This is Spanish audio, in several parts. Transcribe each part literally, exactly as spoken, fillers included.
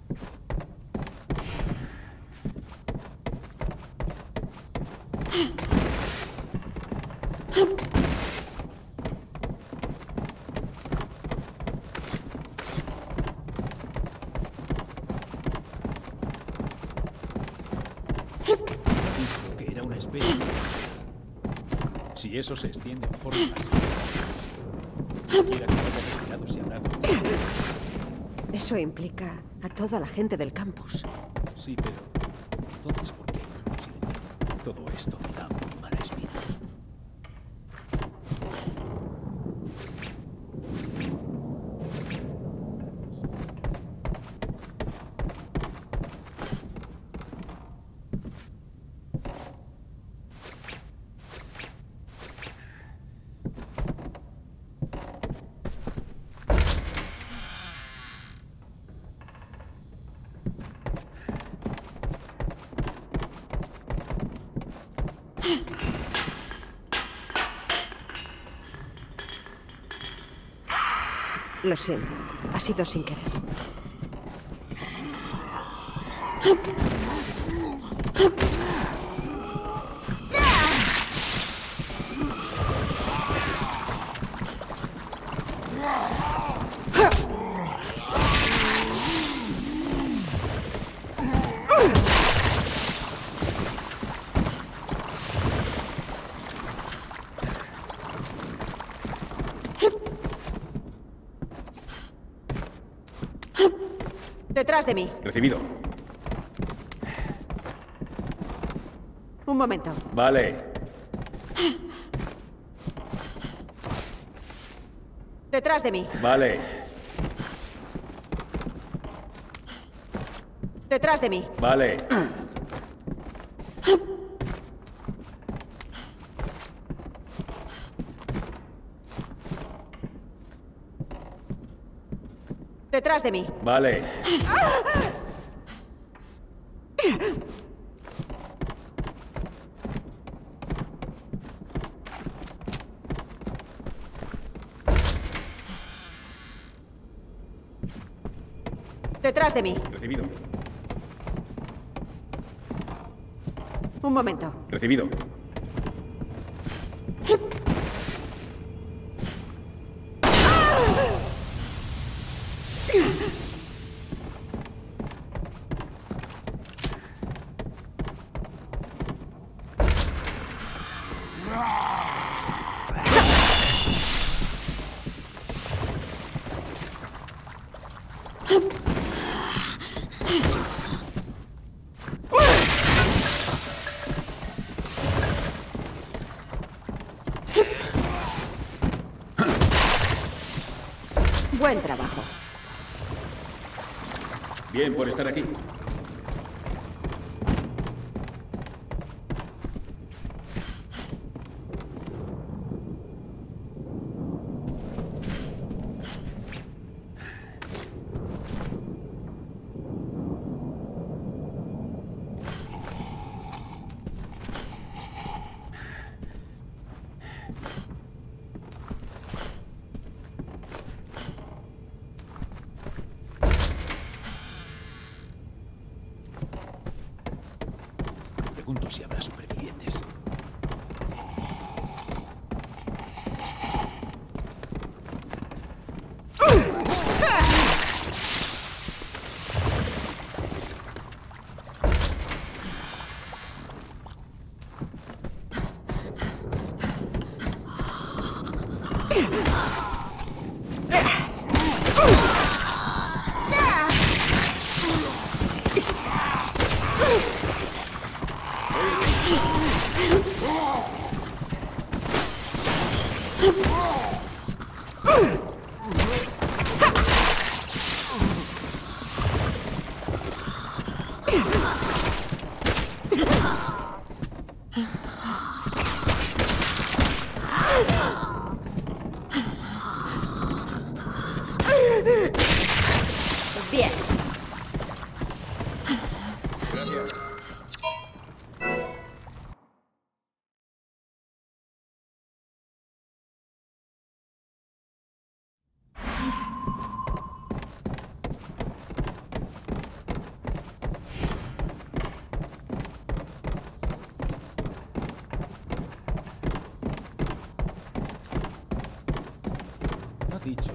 Que era una especie. Si eso se extiende en forma masiva, cualquiera que haya respirado se habrá contagiado. Eso implica a toda la gente del campus. Sí, pero entonces, ¿por qué no nos silencian? Todo esto me da muy mala espina. Lo siento, ha sido sin querer. Detrás de mí. Recibido. Un momento. Vale. Detrás de mí. Vale. Detrás de mí. Vale. Detrás de mí. Vale. Detrás de mí. Recibido. Un momento. Recibido. Buen trabajo. Bien por estar aquí. Pregunto si habrá supervivientes. Bien. Gracias.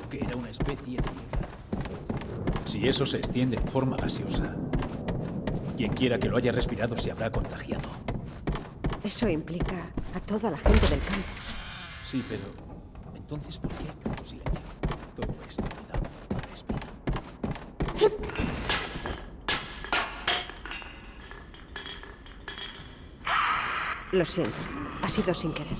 dicho que era una especie de... Si eso se extiende en forma gaseosa, quien quiera que lo haya respirado se habrá contagiado. Eso implica a toda la gente del campus. Sí, pero... Entonces, ¿por qué hay tanto silencio? Todo esto me da para respirar. Lo siento, ha sido sin querer.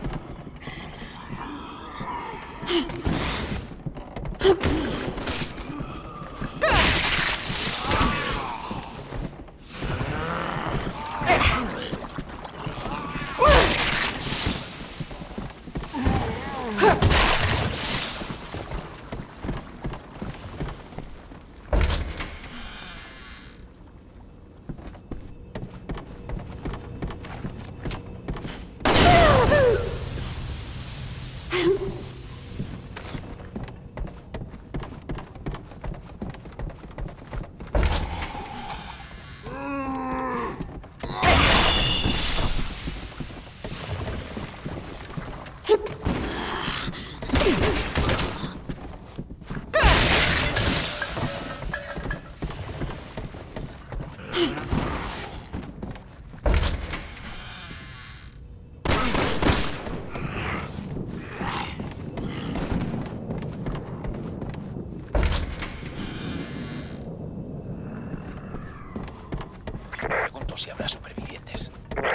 Pregunto si habrá supervivientes.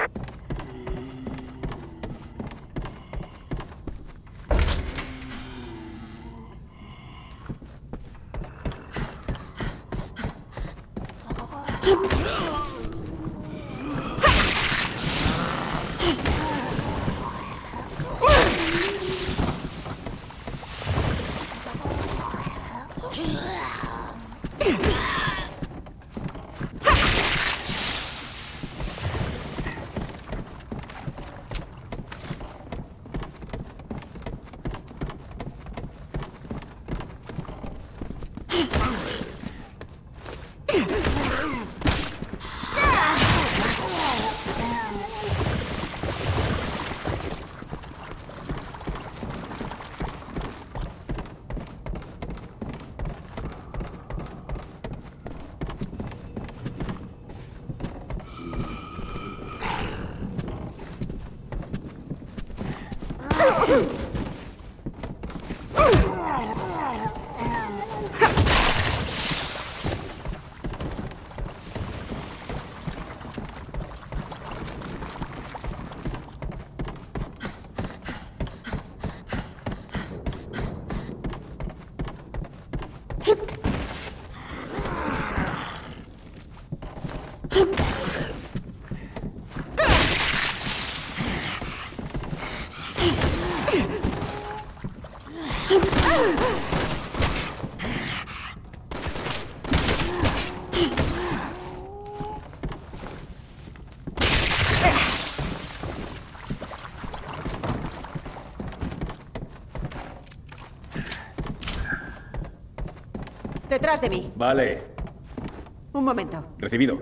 Detrás de mí. Vale. Un momento. Recibido.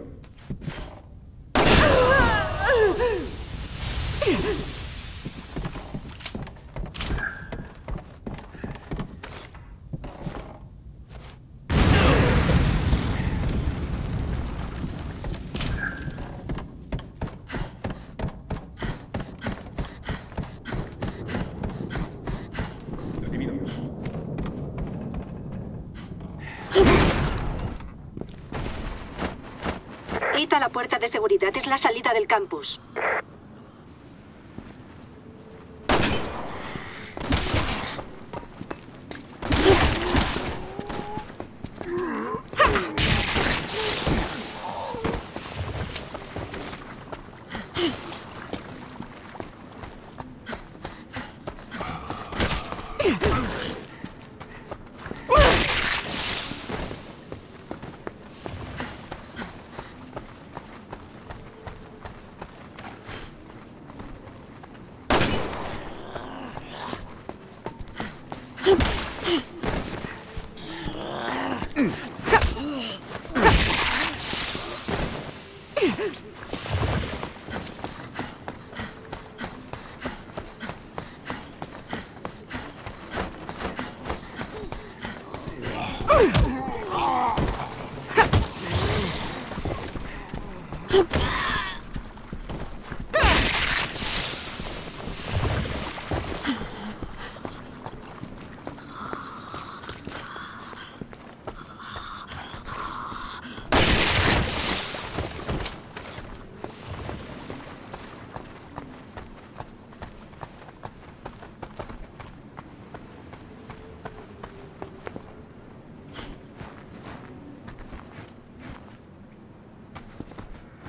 Quita la puerta de seguridad, es la salida del campus.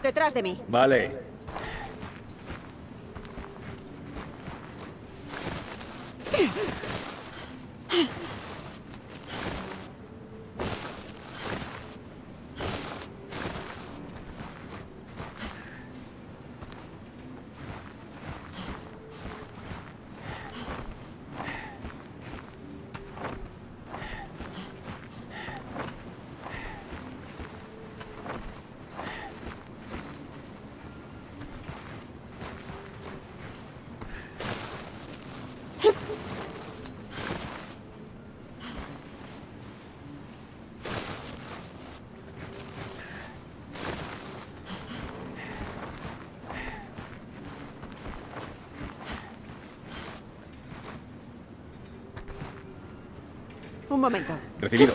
Detrás de mí. Vale. Un momento. Recibido.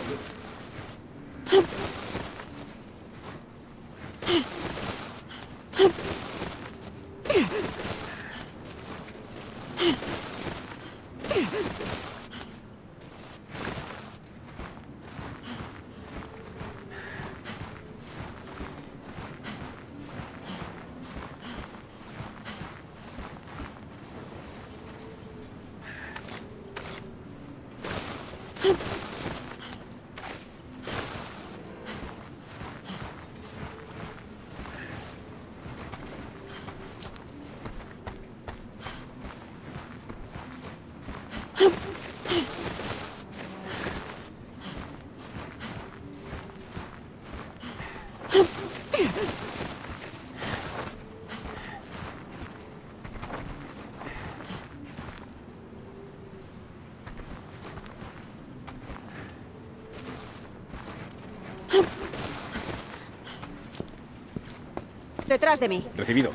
Detrás de mí. Recibido.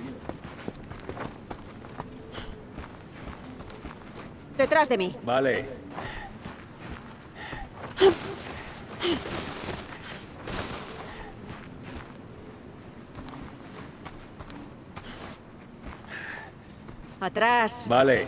Detrás de mí. Vale. Atrás. Vale.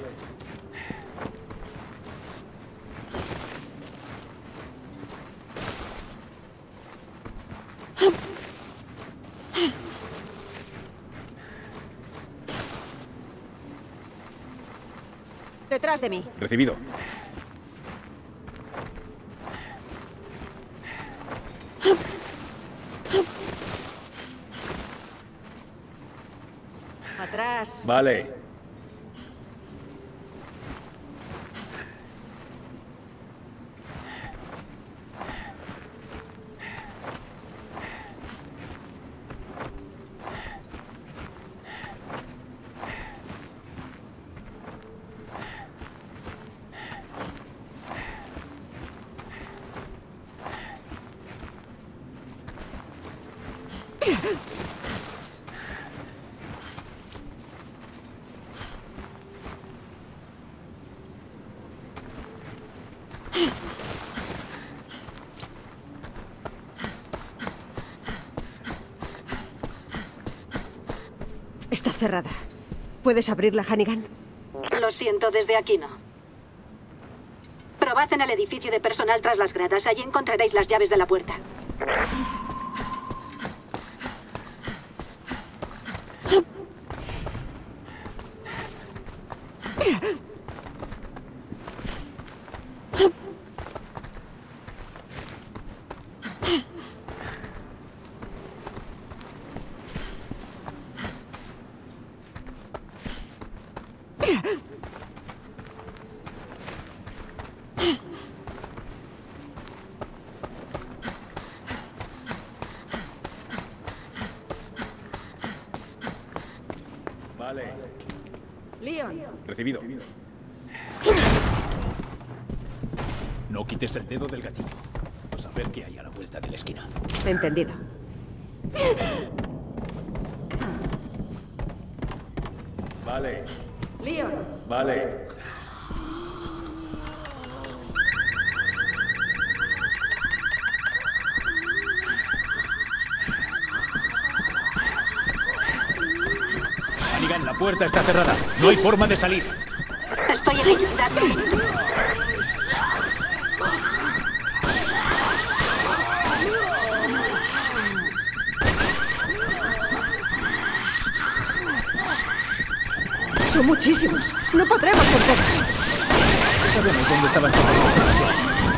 Detrás de mí. Recibido. Atrás. Vale. Está cerrada. ¿Puedes abrirla, Hannigan? Lo siento, desde aquí no. Probad en el edificio de personal tras las gradas. Allí encontraréis las llaves de la puerta. Vale. Leon. Recibido. No quites el dedo del gatillo. Vas a ver qué hay a la vuelta de la esquina. Entendido. Vale. Leon. Vale. Hannigan, la puerta está cerrada. No hay forma de salir. Estoy en ello. Dadme un minuto. Son muchísimos. No podremos con todos. Sabemos dónde estaban todos.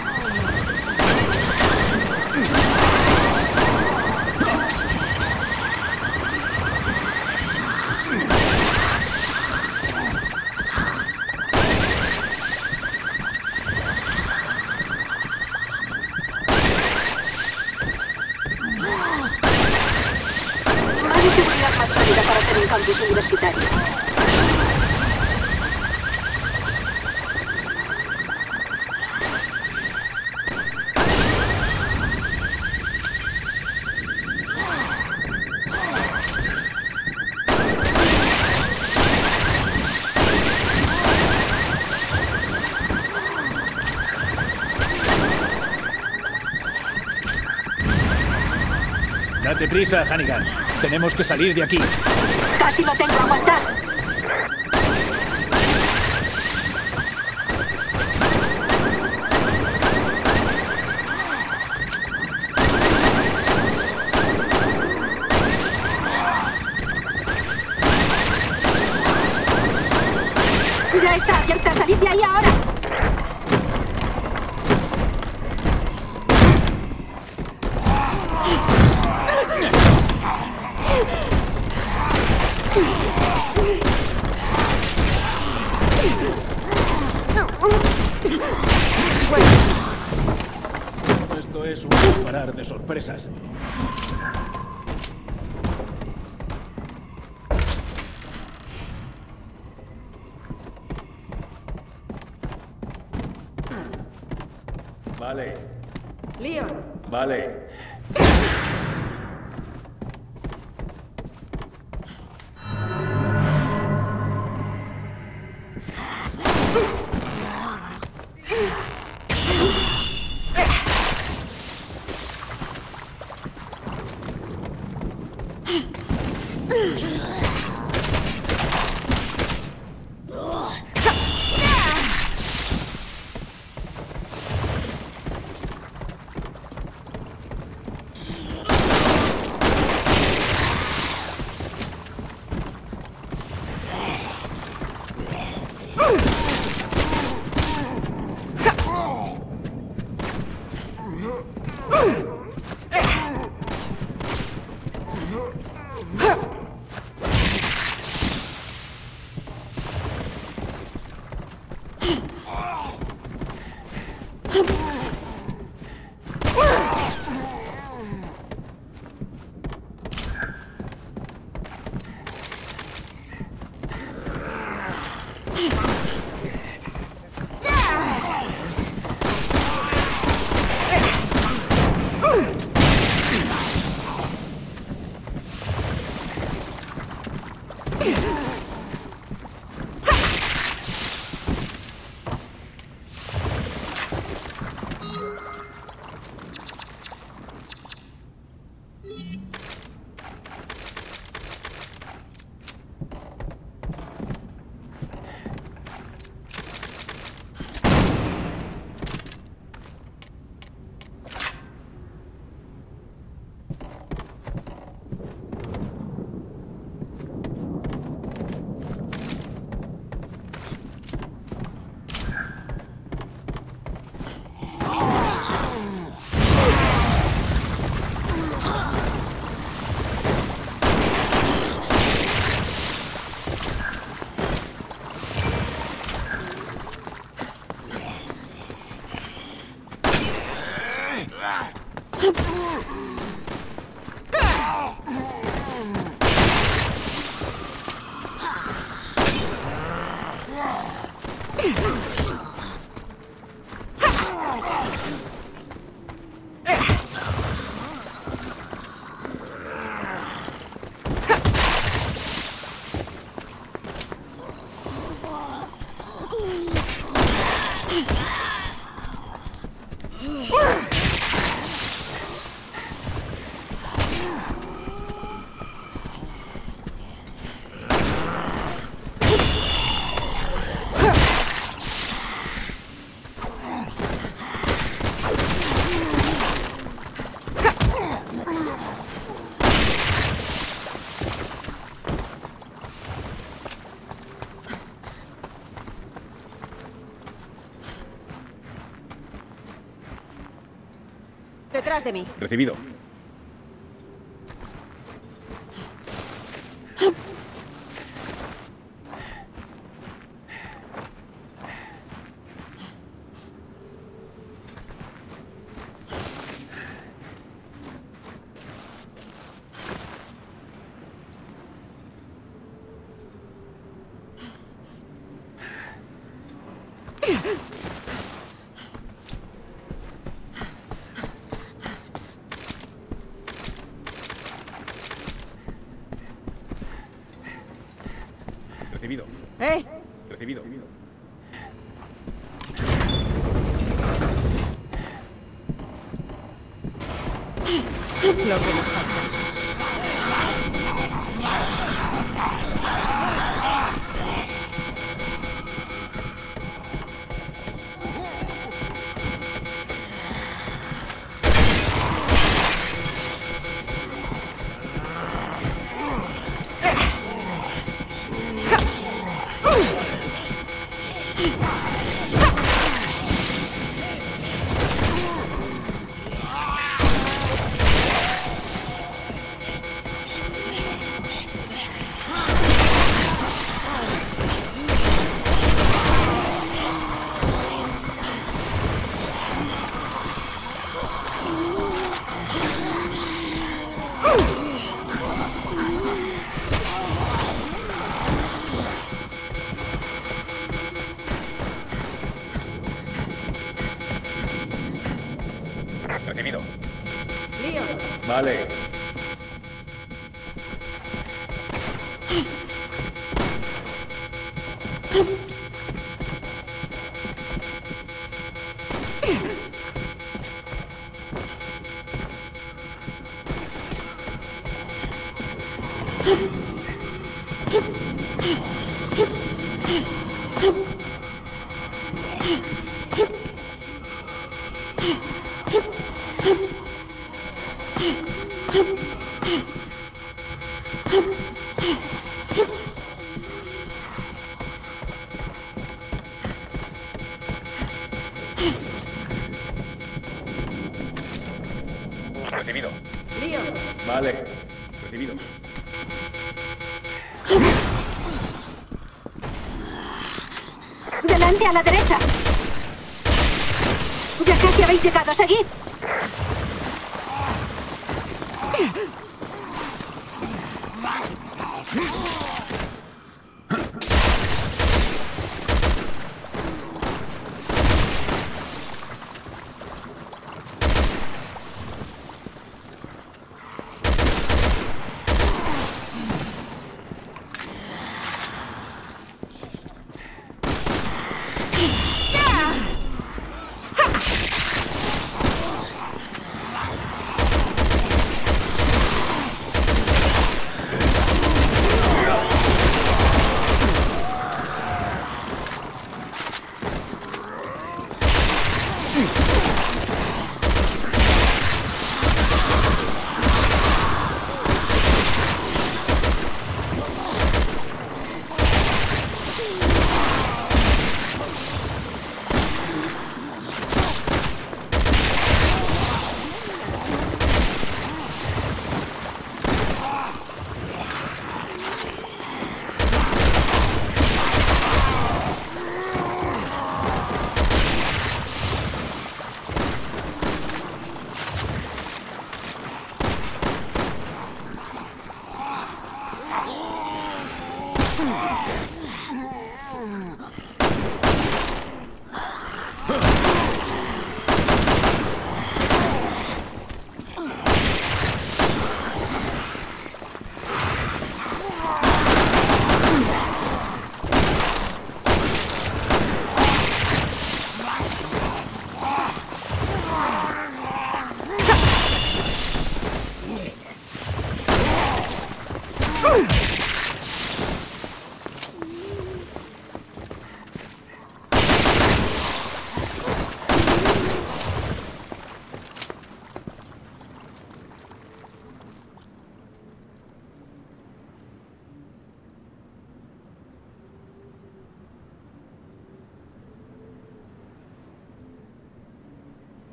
Más sólida para ser un campus universitario. Date prisa, Hannigan. Tenemos que salir de aquí. Casi lo tengo, aguantad. Ya está abierta, salid de ahí ahora. Esto es un no parar de sorpresas. Vale. Leon. Vale. Detrás de mí. Recibido. Recibido. ¿Eh? Recibido. Lo que nos falta. Recibido. Leon. Vale. Recibido. Leon. Vale. Recibido. ¡Delante a la derecha! Ya casi habéis llegado. ¡Seguid!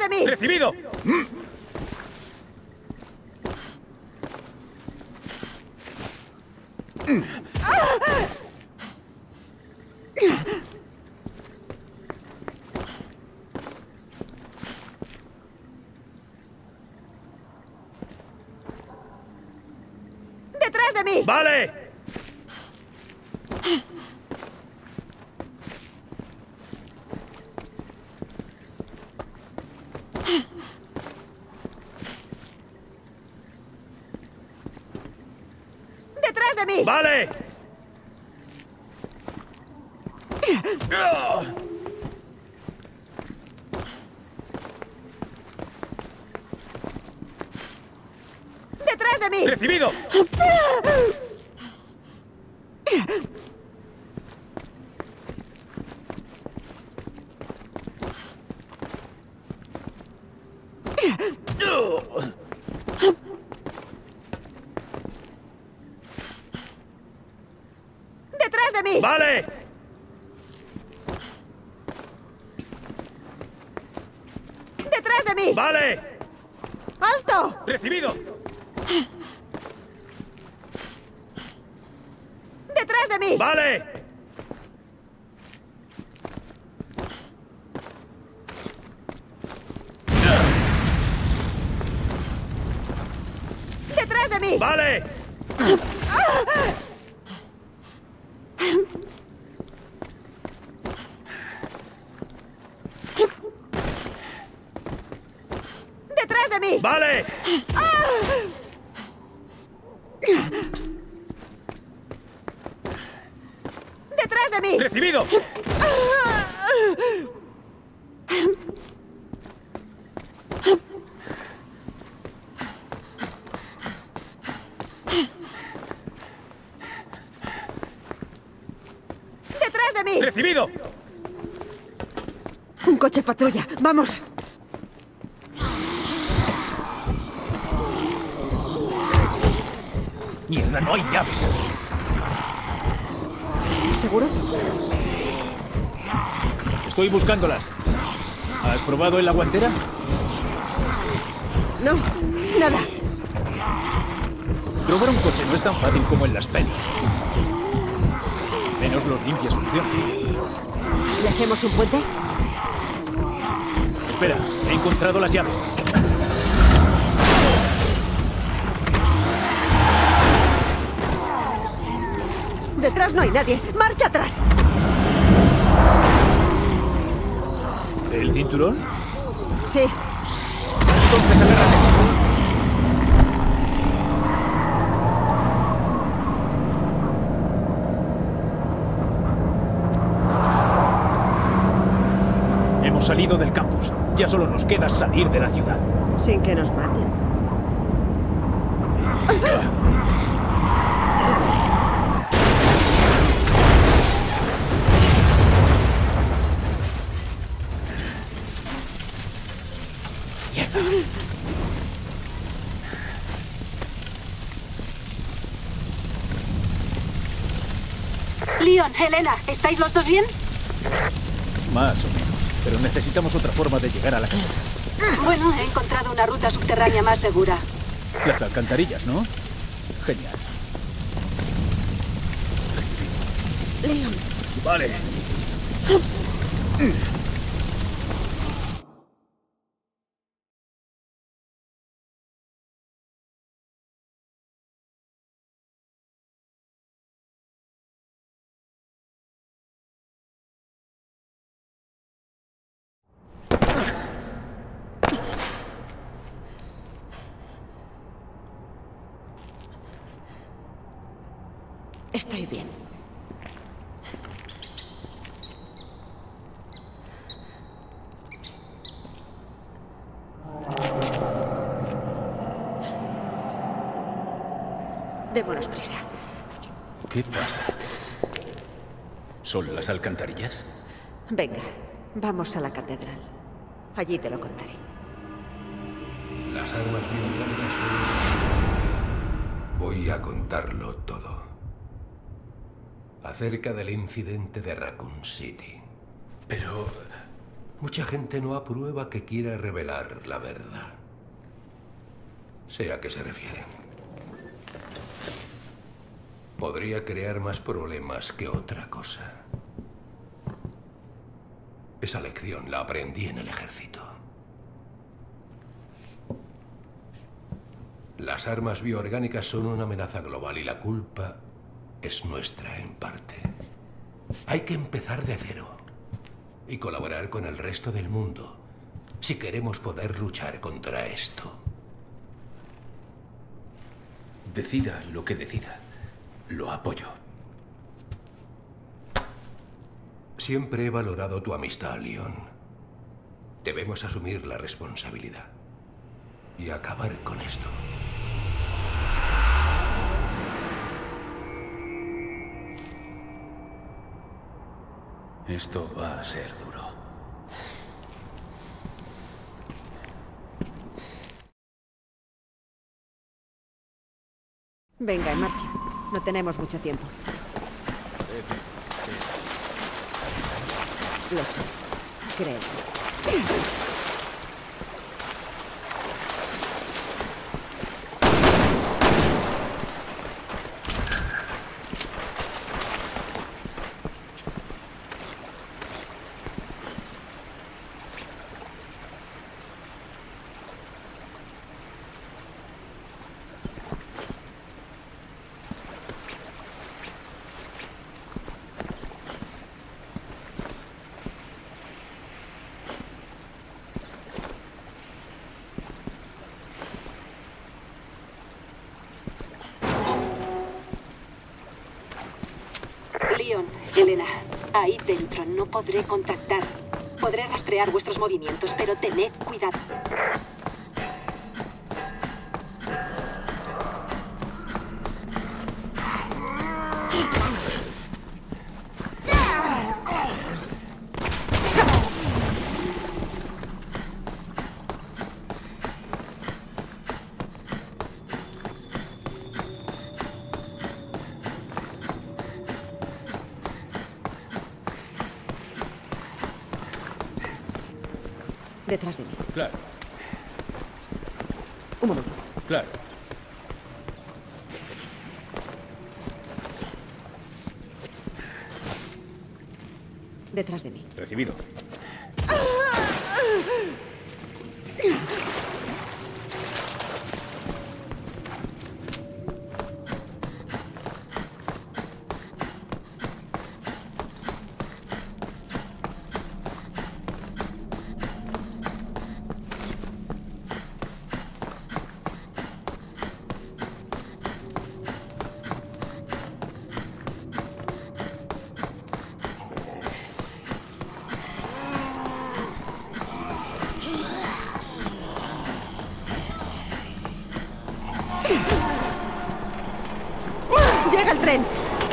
de mí! ¡Recibido! ¡Detrás de mí! ¡Vale! ¡Detrás de mí! ¡Vale! ¡Detrás de mí! ¡Recibido! ¡Detrás de mí! ¡Vale! ¡Detrás de mí! ¡Vale! ¡Alto! ¡Recibido! ¡Detrás de mí! ¡Vale! ¡Detrás de mí! ¡Vale! ¡Detrás de mí! ¡Vale! ¡Detrás de mí! ¡Recibido! ¡Detrás de mí! ¡Recibido! Un coche patrulla. ¡Vamos! ¡Mierda, no hay llaves! ¿Estás seguro? Estoy buscándolas. ¿Has probado en la guantera? No, nada. Robar un coche no es tan fácil como en las pelis. Menos los limpias funcionan. ¿Le hacemos un puente? Espera, he encontrado las llaves. Detrás no hay nadie. ¡Marcha atrás! ¿El cinturón? Sí. Entonces agárrate. Hemos salido del campus. Ya solo nos queda salir de la ciudad. Sin que nos maten. Mierda. Leon, Helena, ¿estáis los dos bien? Más o menos. Pero necesitamos otra forma de llegar a la casa. Bueno, he encontrado una ruta subterránea más segura. Las alcantarillas, ¿no? Genial. Leon. Vale. Estoy bien. Démonos prisa. ¿Qué pasa? ¿Son las alcantarillas? Venga, vamos a la catedral. Allí te lo contaré. Las armas bioorgánicas son... Voy a contarlo todo. Acerca del incidente de Raccoon City. Pero... Mucha gente no aprueba que quiera revelar la verdad. Sé a qué se refieren. Podría crear más problemas que otra cosa. Esa lección la aprendí en el ejército. Las armas bioorgánicas son una amenaza global y la culpa es nuestra en parte. Hay que empezar de cero y colaborar con el resto del mundo si queremos poder luchar contra esto. Decida lo que decida. Lo apoyo. Siempre he valorado tu amistad, Leon. Debemos asumir la responsabilidad y acabar con esto. Esto va a ser duro. Venga, en marcha. No tenemos mucho tiempo. Lo sé. Creo. Leon, Elena, ahí dentro no podré contactar. Podré rastrear vuestros movimientos, pero tened cuidado. Detrás de mí. Claro, Un momento. claro. Detrás de mí. Recibido. ¡Llega el tren!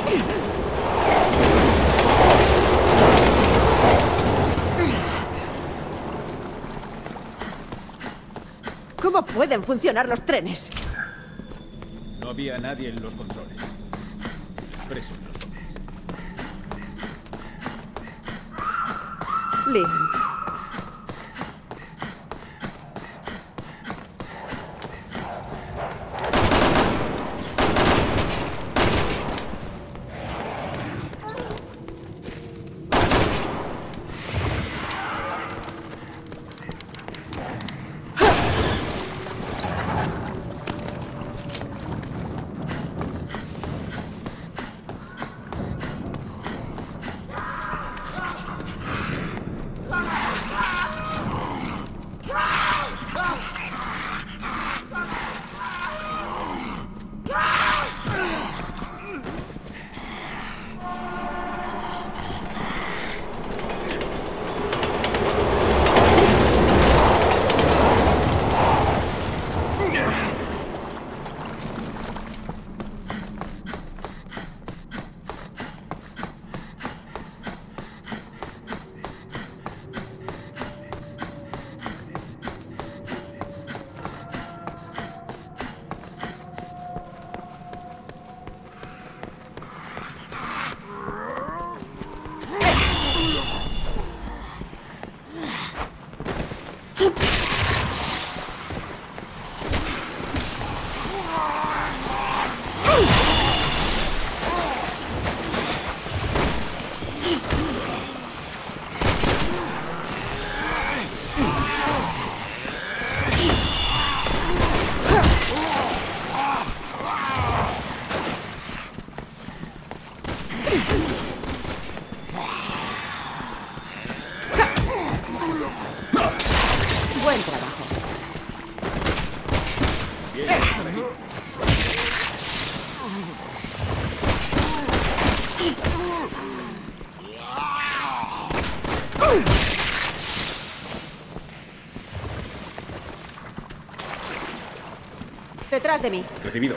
¿Cómo pueden funcionar los trenes? No había nadie en los controles. Expreso en los hombres. Leon. Detrás de mí. Recibido.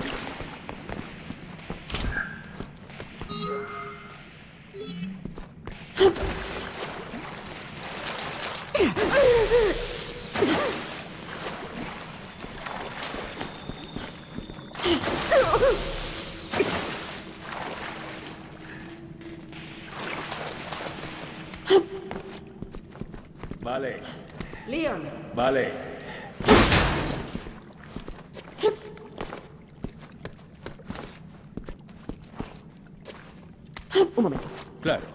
Vale. Leon. Vale. Un momento. Claro.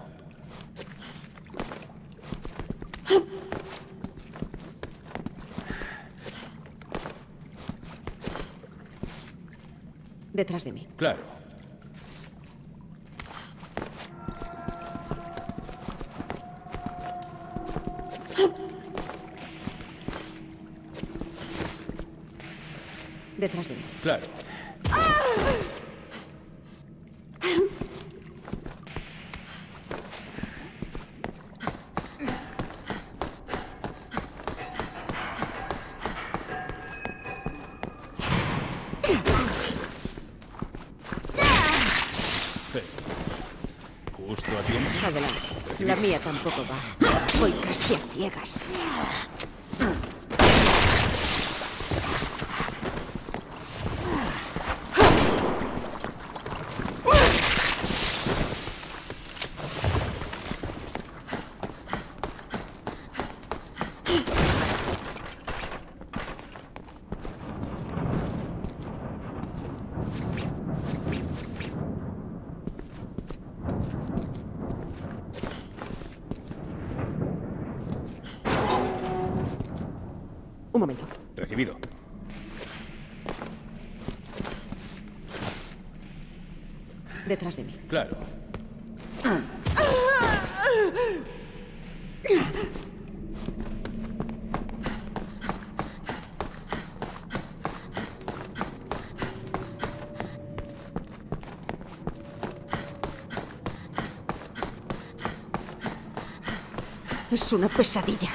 Detrás de mí. Claro. Detrás de mí. Claro. Justo a tiempo. Adelante. La mía tampoco va. Voy casi a ciegas. Un momento. Recibido. Detrás de mí. Claro. Es una pesadilla.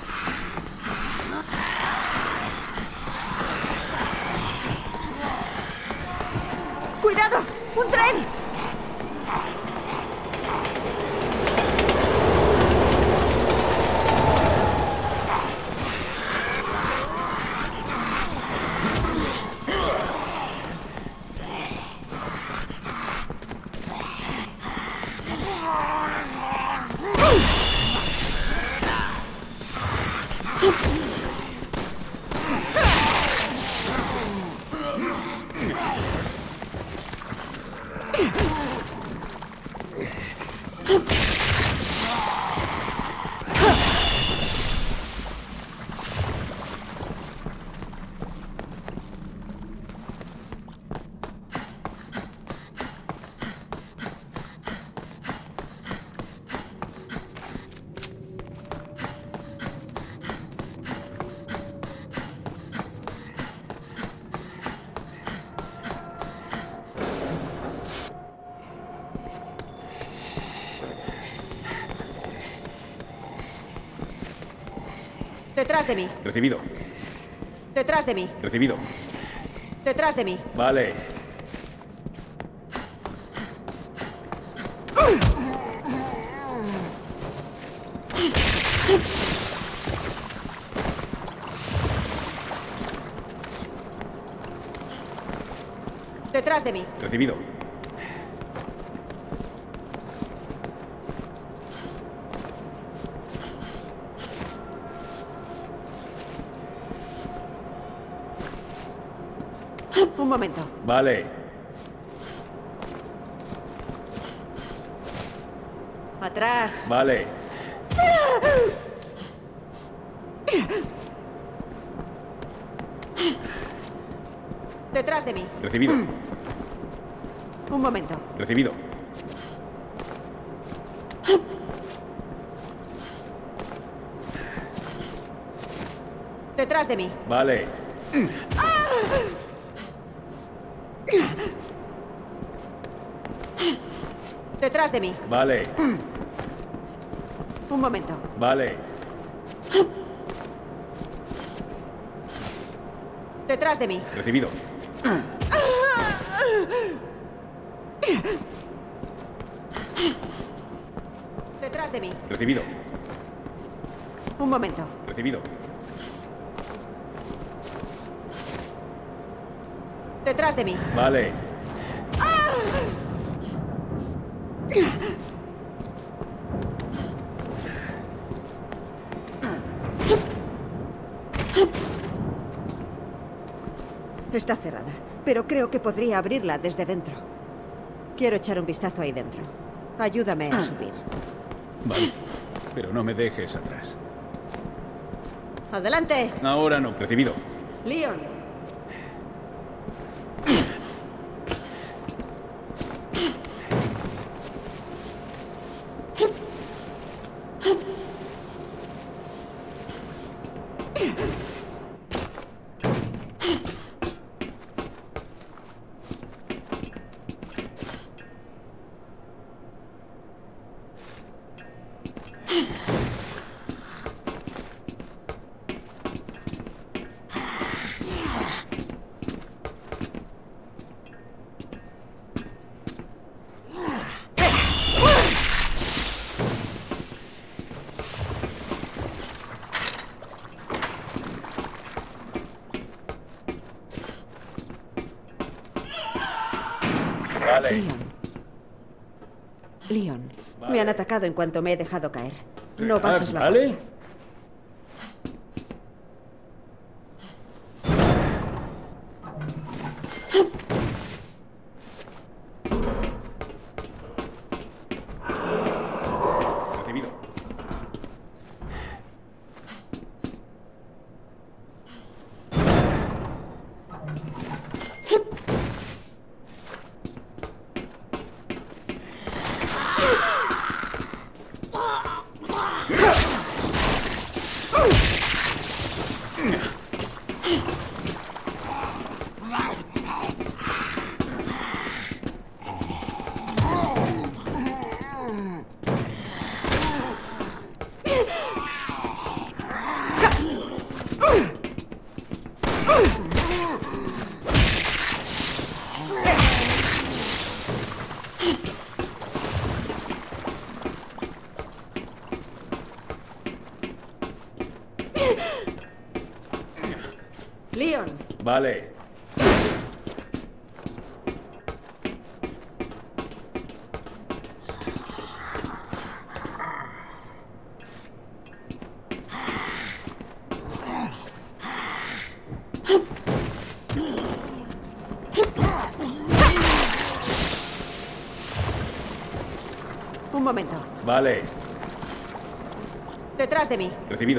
¡Cuidado! ¡Un tren! Detrás de mí. Recibido. Detrás de mí. Recibido. Detrás de mí. Vale. Detrás de mí. Recibido. Un momento. Vale. Atrás. Vale. Detrás de mí. Recibido. Un momento. Recibido. Detrás de mí. Vale. Detrás de mí. Vale. Un momento. Vale. Detrás de mí. Recibido. Detrás de mí. Recibido. Un momento. Recibido. Detrás de mí. Vale. Está cerrada, pero creo que podría abrirla desde dentro. Quiero echar un vistazo ahí dentro. Ayúdame a subir. Vale. Pero no me dejes atrás. ¡Adelante! Ahora no. Recibido. Leon. Vale. Leon. Leon. Vale. Me han atacado en cuanto me he dejado caer. No Relax, bajes la ¿vale? guardia. Recibido. Leon. Vale. Un momento. Vale. Detrás de mí. Recibido.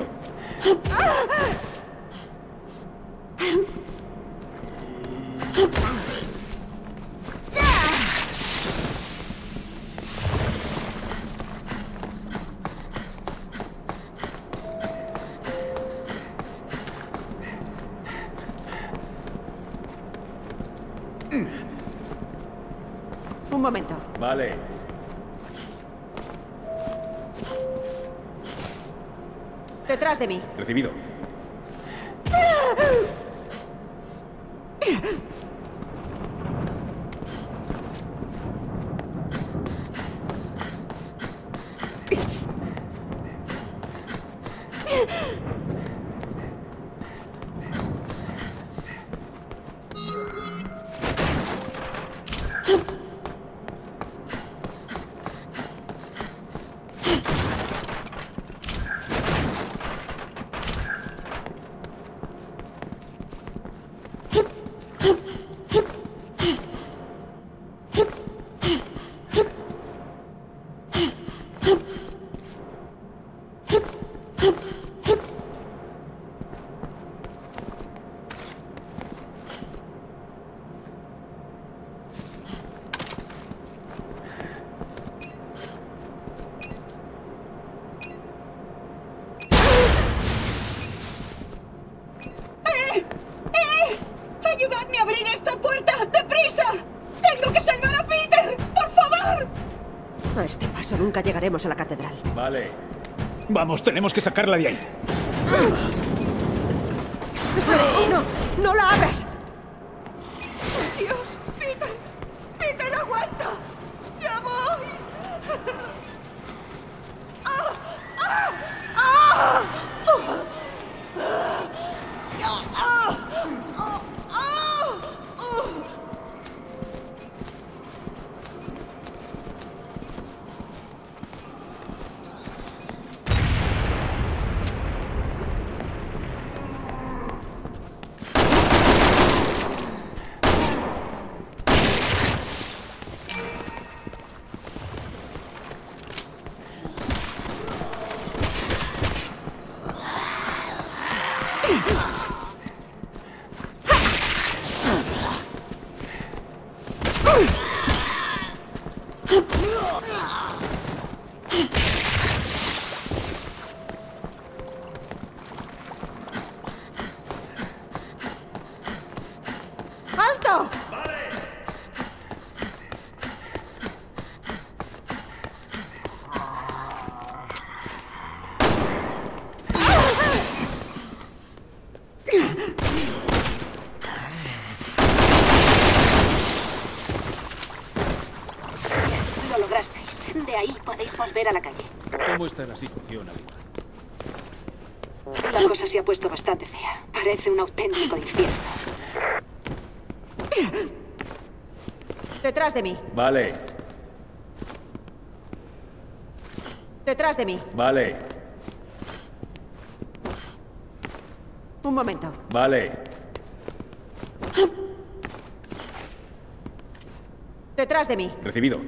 Un momento. Vale. Detrás de mí. Recibido. ¡Ayudadme a abrir esta puerta! ¡Deprisa! ¡Tengo que salvar a Peter! ¡Por favor! A este paso nunca llegaremos a la catedral. Vale. Vamos, tenemos que sacarla de ahí. ¡Espera! ¡No! ¡No la abras! Dios, Peter. Peter, aguanta. Ya voy. ¡Ah! ¡Ah! ¡Ah! ¡Ah! ¡Ah! ¡Ah! ¡Alto! Lo lograsteis. De ahí podéis volver a la calle. ¿Cómo está la situación, amiga? La cosa se ha puesto bastante fea. Parece un auténtico infierno. Detrás de mí. Vale, Detrás de mí. vale, Un momento. vale. Detrás de mí. Recibido.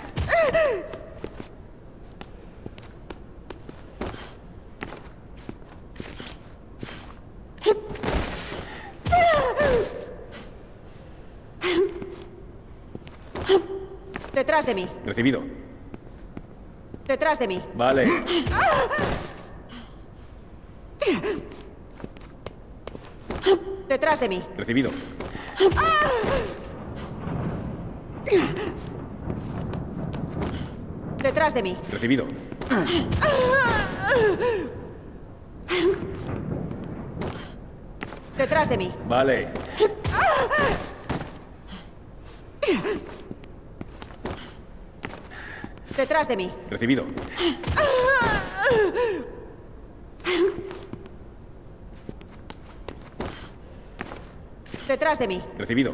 Detrás de mí. Recibido. Detrás de mí. Vale. Detrás de mí. Recibido. Detrás de mí. Recibido. Detrás de mí. Vale. Detrás de mí. Recibido. Detrás de mí. Recibido.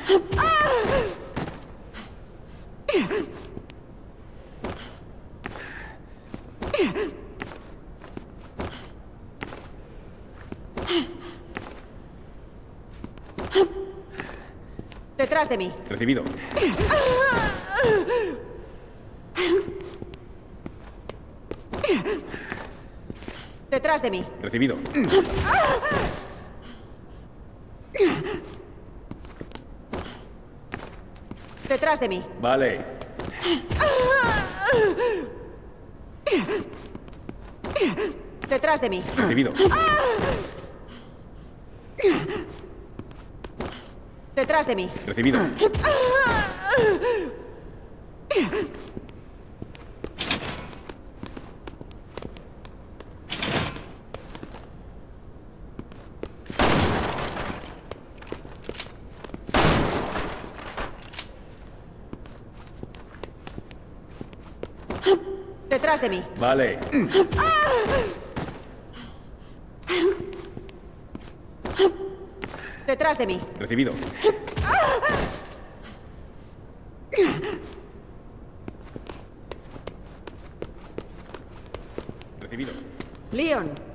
Detrás de mí. Recibido. Detrás de mí. Recibido. Detrás de mí. Vale. Detrás de mí. Recibido. Detrás de mí. Recibido. Detrás de mí. Vale. Detrás de mí. Recibido. Recibido. Leon.